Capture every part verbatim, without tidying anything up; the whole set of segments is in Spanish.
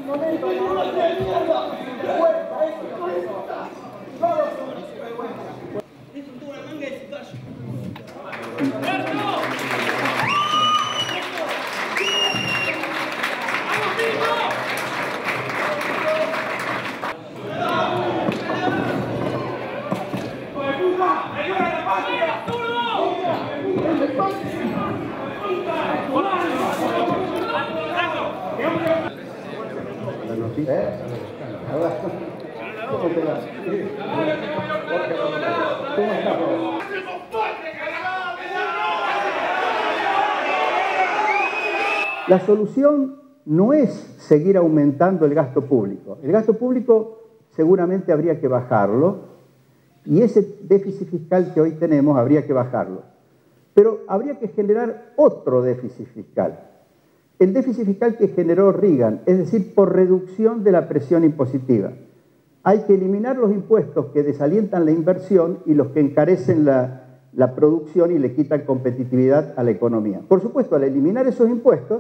La solución no es seguir aumentando el gasto público. El gasto público seguramente habría que bajarlo y ese déficit fiscal que hoy tenemos habría que bajarlo. Pero habría que generar otro déficit fiscal. El déficit fiscal que generó Reagan, es decir, por reducción de la presión impositiva. Hay que eliminar los impuestos que desalientan la inversión y los que encarecen la, la producción y le quitan competitividad a la economía. Por supuesto, al eliminar esos impuestos,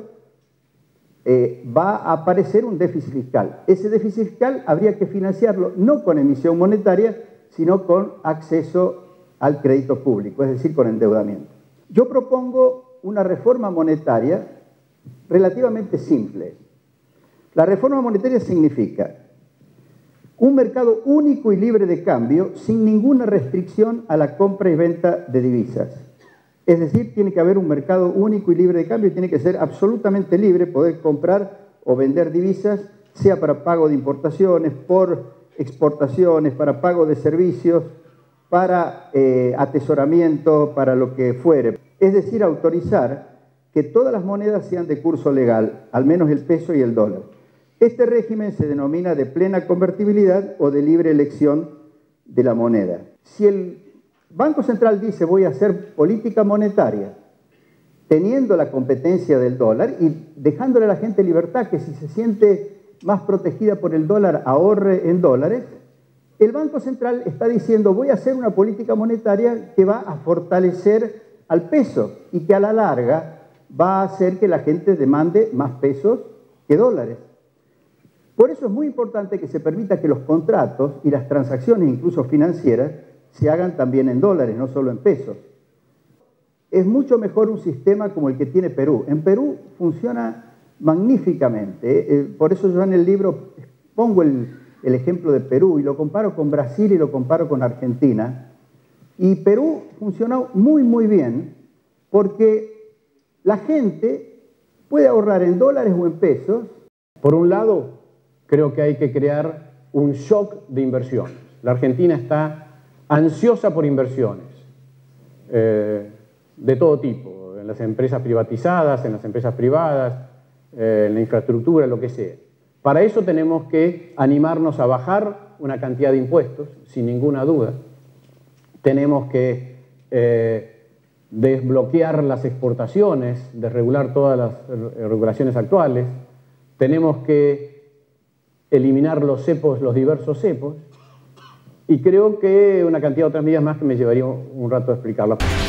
eh, va a aparecer un déficit fiscal. Ese déficit fiscal habría que financiarlo no con emisión monetaria, sino con acceso al crédito público, es decir, con endeudamiento. Yo propongo una reforma monetaria relativamente simple. La reforma monetaria significa un mercado único y libre de cambio sin ninguna restricción a la compra y venta de divisas. Es decir, tiene que haber un mercado único y libre de cambio y tiene que ser absolutamente libre poder comprar o vender divisas, sea para pago de importaciones, por exportaciones, para pago de servicios, para eh, atesoramiento, para lo que fuere. Es decir, autorizar que todas las monedas sean de curso legal, al menos el peso y el dólar. Este régimen se denomina de plena convertibilidad o de libre elección de la moneda. Si el Banco Central dice voy a hacer política monetaria, teniendo la competencia del dólar y dejándole a la gente libertad que si se siente más protegida por el dólar ahorre en dólares, el Banco Central está diciendo voy a hacer una política monetaria que va a fortalecer al peso y que a la larga va a hacer que la gente demande más pesos que dólares. Por eso es muy importante que se permita que los contratos y las transacciones, incluso financieras, se hagan también en dólares, no solo en pesos. Es mucho mejor un sistema como el que tiene Perú. En Perú funciona magníficamente. Por eso yo en el libro pongo el, el ejemplo de Perú y lo comparo con Brasil y lo comparo con Argentina. Y Perú funcionó muy, muy bien porque la gente puede ahorrar en dólares o en pesos. Por un lado, creo que hay que crear un shock de inversiones. La Argentina está ansiosa por inversiones eh, de todo tipo, en las empresas privatizadas, en las empresas privadas, eh, en la infraestructura, lo que sea. Para eso tenemos que animarnos a bajar una cantidad de impuestos, sin ninguna duda. Tenemos que eh, desbloquear las exportaciones, desregular todas las regulaciones actuales. Tenemos que eliminar los cepos, los diversos cepos. Y creo que una cantidad de otras medidas más que me llevaría un rato a explicarlas.